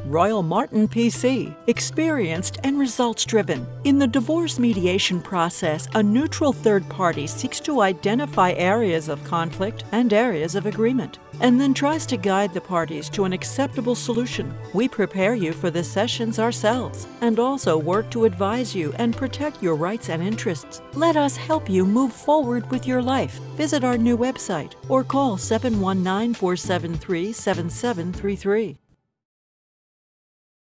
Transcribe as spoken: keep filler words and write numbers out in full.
Royal Martin P C, experienced and results-driven. In the divorce mediation process, a neutral third party seeks to identify areas of conflict and areas of agreement, and then tries to guide the parties to an acceptable solution. We prepare you for the sessions ourselves, and also work to advise you and protect your rights and interests. Let us help you move forward with your life. Visit our new website or call seven one nine, four seven three, seven seven three three.